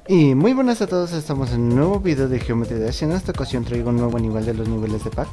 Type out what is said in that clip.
Y muy buenas a todos, estamos en un nuevo video de Geometry Dash. En esta ocasión traigo un nuevo nivel de los niveles de Pax.